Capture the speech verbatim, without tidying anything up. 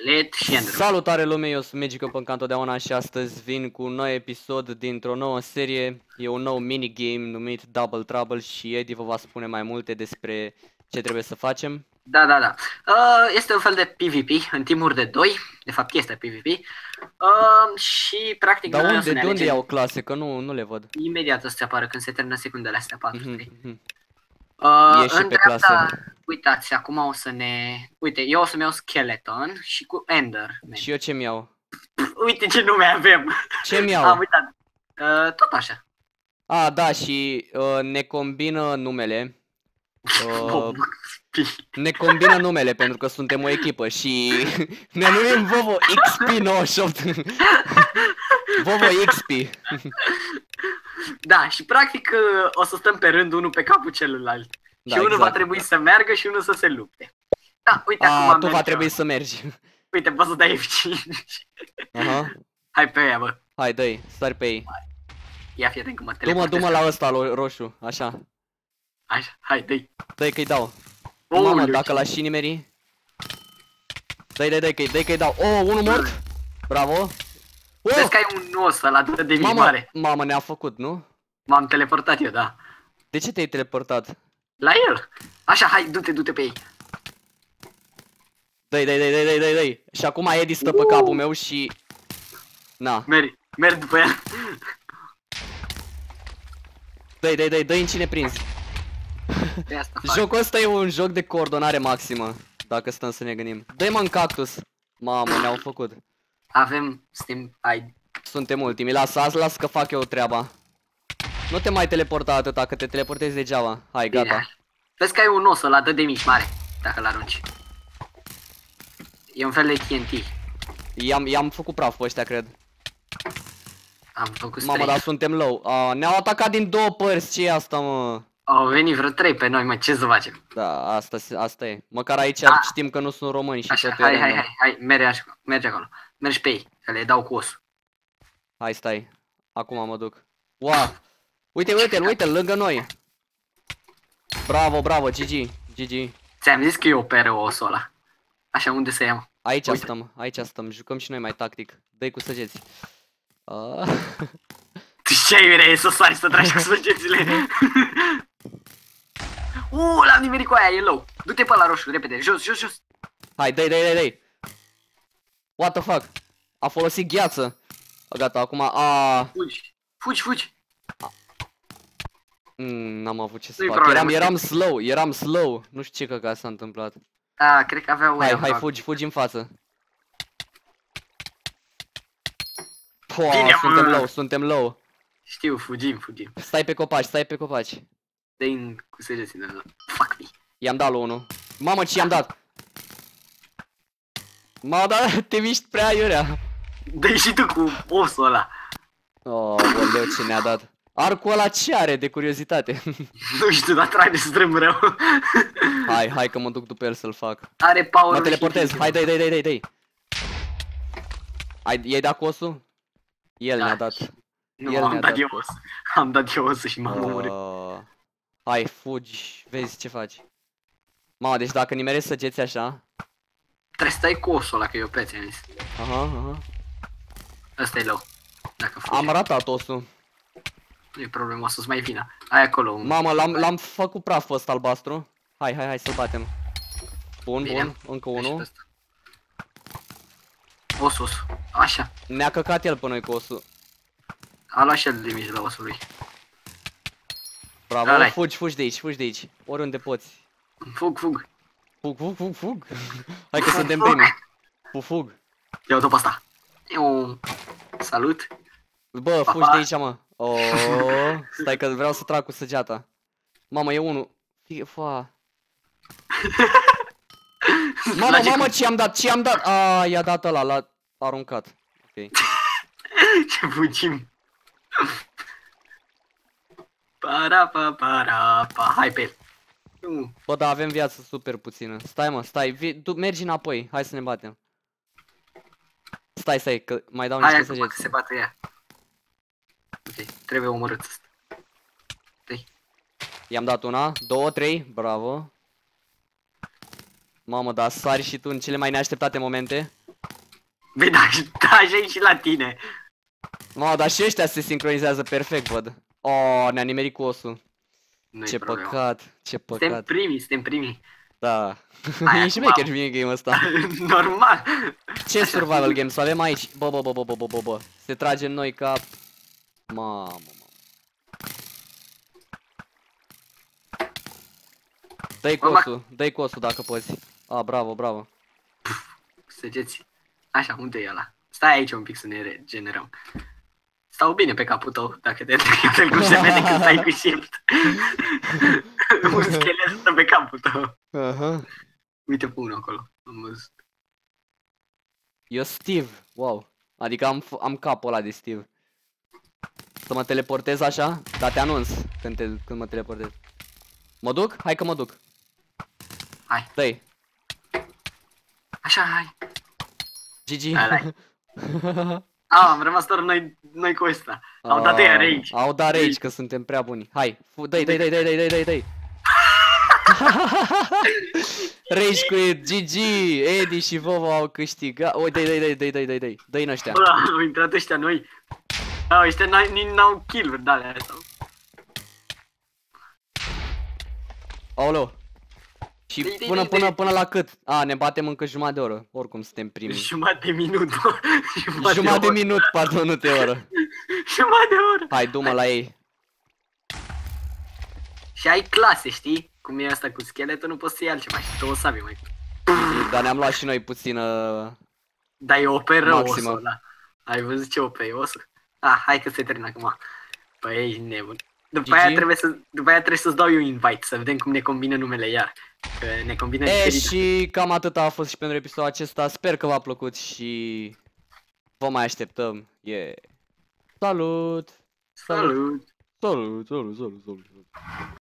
Skelet și Enderman. Salutare lume, eu sunt Magic Open ca întotdeauna și astăzi vin cu un nou episod dintr-o nouă serie. E un nou minigame numit Double Trouble și Edi vă va spune mai multe despre ce trebuie să facem. Da, da, da. Uh, este un fel de PvP în timuri de doi. De fapt este PvP. Uh, și practic Dar noi o unde, să ne de unde alegem. iau clase? Că nu, nu le văd. Imediat o să se apară când se termină secundele astea patru trei. Mm-hmm. Uh, E și în pe dreapta, clasă. uitați, acum o să ne... Uite, eu o să-mi iau Skeleton și cu Enderman. Și eu ce-mi iau? Uite ce nume avem. Ce-mi Am iau? uitat. Uh, tot așa. A, da, și uh, ne combină numele. Uh, ne combină numele pentru că suntem o echipă și ne numim Vovo X P nouăzeci și opt. Vovo X P. Da, și practic o să stăm pe rând unul pe capul celuilalt. Da, și unul exact. va trebui să meargă și unul să se lupte. Da, uite A, acum tu va merge. trebui să mergi. Uite, poți să dai F cinci. Aha. Hai pe ea, bă. Hai, dă-i, sari pe ei. Ia fii atent că mă Du-mă, teleportez. du-mă la ăsta ro roșu, așa. Așa, hai, dă-i. Dă-i că-i dau. Ouleu, Mamă, dacă ce- l-aș și nimeri. Dă-i, dă-i, dă-i că-i dă-i că-i dau. Oh, unul mort. Bravo. Vezi Oh! că ai un os ăla de de Mamă, mare. mamă, ne-a făcut, nu? M-am teleportat eu, da. De ce te-ai teleportat? La el. Așa, hai, du-te, du-te pe ei. Dă-i, dă-i, dă-i, dă-i, dă-i, dă-i. Și acum Edi stă pe capul meu și... Na. Mergi, mergi după el. Dă-i, dă-i, dă-i, dă-i în cine prinzi. De asta fac. Jocul ăsta e un joc de coordonare maximă. Dacă stăm să ne gândim. Dă-i mă în cactus. Mamă, ne-au făcut. Avem Steam I D. Suntem ultimii. Lasă, azi las că fac eu treaba. Nu te mai teleporta atâta, că te teleportezi degeaba. Hai, Bine. gata. Vezi că ai un os ăla de de mici mare, dacă l-arunci. E un fel de T N T. I-am, i-am făcut praf pe ăștia, cred. Am făcut Mamă, trei. dar suntem low. A, ne-au atacat din două părți. Ce e asta, mă? Au venit vreo trei pe noi, mă, ce să facem? Da, asta, asta e. Măcar aici Da. știm că nu sunt români și Așa, totul e hai, hai, random. hai, hai, mergi, așa, mergi acolo. Mergi pe ei, că le dau cu osul. Hai, stai. Acum mă duc. Wow. Uite, uite-l, uite-l, lângă noi. Bravo, bravo, G G. G G. Ți-am zis că eu operă osul ăla. Așa, unde să iau? Aici Uite. stăm, aici stăm. Jucăm și noi mai tactic. Dă-i cu săgeți. Ah. Tu ce iurea e să sari să tragi cu săgețile? Uuu, l-am nimerit cu aia, e low. Du-te pe la roșu, repede, jos, jos, jos. Hai, dă-i, dă-i, dă-i, dă-i. What the fuck? A folosit gheață. Gata, acum, a. Fugi, fugi, fugi. Mm, n-am avut ce să Nu-i fac. problemă, Eram, eram știi. slow, eram slow. Nu știu ce căca s-a întâmplat. A, cred că avea Hai, oia. hai, fac. fugi, fugi în față. Bine, Poa, mă. suntem low, suntem low. Știu, fugim, fugim. Stai pe copaci, stai pe copaci. Dă-i cu săgețile ăla. Fuck me. I-am dat lui unul. Mamă, ce i-am dat? M-a dat, te miști prea iurea. Dă-i și tu cu osul ăla. Oh, boleu, ce ne-a dat. Arcul ăla ce are de curiozitate? Nu știu, dar trage strâm rău. Hai, hai că mă duc după el să-l fac. Are power. Mă teleportez, hai, dai, dai, dai, dai, dai. Ai, i-ai dat cu osul? El Da. ne-a dat. Nu, El am ne-a dat dat eu cu os. Am dat eu osul și m-am omorât. Uh, hai, fugi, vezi ce faci. Mamă, deci dacă nimerezi săgeți așa. Trebuie să stai cu osul ăla, că eu pe ți-am zis. Aha, aha. Ăsta e low. Dacă fugi. Am ratat osul. Nu e problemă, o să-ți mai vină. Ai acolo un... Mamă, l-am l-am făcut praf ăsta albastru. Hai, hai, hai să-l batem. Bun, Bine. bun, încă Deci unul. ăsta. Os, os. Așa. Ne-a căcat el pe noi cu osul. A luat și el de mici la osul lui. Bravo, Ăla-i. fugi, fugi de aici, fugi de aici. Oriunde poți. Fug, fug. Fug, fug, fug, fug. Hai că suntem primii. Fug, fug. Ia-o pe asta. Eu... Salut. Bă, Pa, fugi pa. de aici, mă. Oh, stai că vreau să trag cu săgeata. Mamă, e unul. Fie, fa. Mamă, Place mamă, cum- ce i-am dat, ce i-am dat? A, i-a dat ăla, l-a aruncat. Ok. Ce fugim. Para, pa, para, pa. Hai pe el. Nu. Bă, da, avem viață super puțină. Stai, mă, stai, vi tu mergi înapoi, hai să ne batem. Stai, stai, că mai dau Hai niște acum că săgeți. se bate ea. Ok, trebuie omorât ăsta. I-am dat una, două, trei, bravo. Mamă, da, sari și tu în cele mai neașteptate momente. Băi, da, da, așa și la tine. Mă, dar și ăștia se sincronizează perfect, văd. Oh, ne-a nimerit cu osul. Ce păcat, ce păcat. Suntem primii, suntem primii. Da. E și mecher minigame ăsta. Normal. Ce survival game să avem aici? Bă, bă, bă, bă, bă, bă, bă. Se trage în noi ca... Mamă, mamă. Dă-i cosul, dă-i cosul dacă poți. A, bravo, bravo. Săgeți. Așa, unde e ăla? Stai aici un pic să ne regenerăm. Stau bine pe capul tău, dacă te întâi cum se vede când stai cu shift. Un schelet stă pe capul tău. Aha. Uite pe unul acolo. Am văzut. Eu Steve, wow. Adică am, am capul ăla de Steve. Să mă teleportez așa? Dar te anunț când, te, când mă teleportez. Mă duc? Hai că mă duc. Hai. Dă-i. Așa, hai. G G. Ah, am rămas doar noi, noi cu ăsta. Au dat ea rage. Au dat rage că suntem prea buni. Hai, dă-i, dă-i, dă-i, dă-i, dă-i, dă-i, dă-i. Rage quit, G G, Eddie și Vovo au câștigat. Oi, dă-i, dă-i, dă-i, dă-i, dă-i, dă-i, dă-i în ăștia. Bă, au intrat ăștia noi. Au, ăștia n-au kill-uri de alea sau. Aoleu. Și până, până, până la cât? A, ne batem încă jumătate de oră. Oricum suntem primii. Jumătate de minut, bă. Jumătate de minut, pardon, nu te oră. Jumătate de oră. Hai, du-mă la ei. Și ai clase, știi? Cum e asta cu scheletul, nu poți să iei altceva și două sabie mai. Dar ne-am luat și noi puțin uh... Dar e O P rău osul ăla. Ai văzut ce O P e osul? Ah, hai că se termină acum. Păi ești nebun. După aia trebuie să, după aia trebuie să-ți dau eu invite, să vedem cum ne combină numele iar. Că ne combină e, și cam atât a fost și pentru episodul acesta. Sper că v-a plăcut și vă mai așteptăm. Yeah. Salut! Salut! Salut, salut, salut, salut.